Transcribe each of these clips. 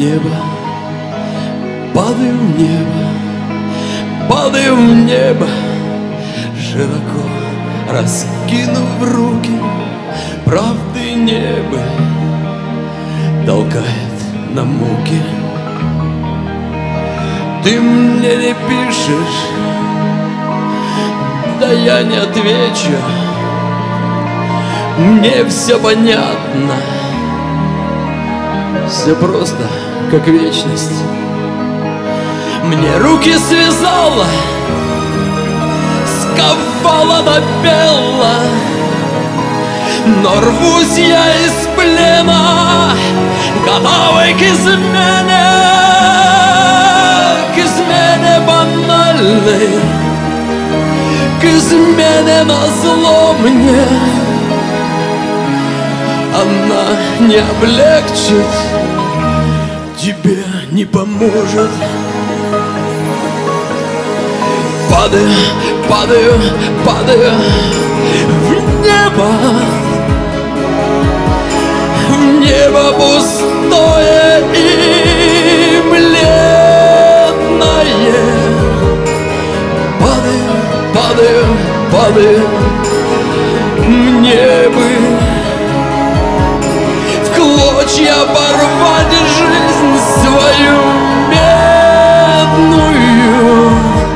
небо, падаю в небо, падаю в небо, широко раскинув руки, правды небо толкает на муки. Ты мне не пишешь, да я не отвечу, мне все понятно, все просто, как вечность. Мне руки связала, сковала до бела, но рвусь я из плена, готовый к измене банальной, к измене назло мне. Она не облегчит, тебе не поможет. Падаю, падаю, падаю в небо пустое и бледное. Падаю, падаю, падаю, мне бы в клочья порвать жизнь свою медную.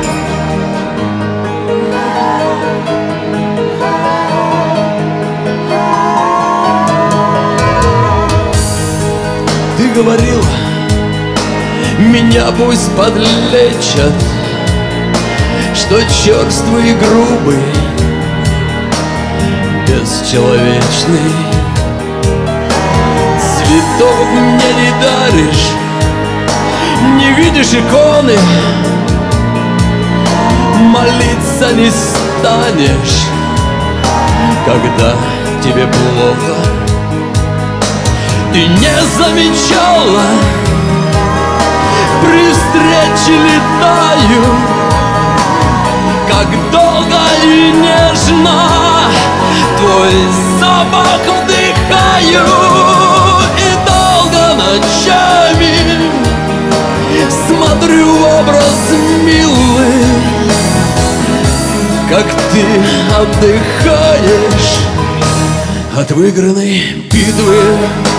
Ты говорил, меня пусть подлечат, что черствый и грубый, бесчеловечный. Цветов мне не даришь, не видишь иконы, молиться не станешь, когда тебе плохо. Ты не замечала, при встрече летаю, как долго и нежно твой запах вдыхаю, и долго ночами смотрю в образ милый, как ты отдыхаешь от выигранной битвы.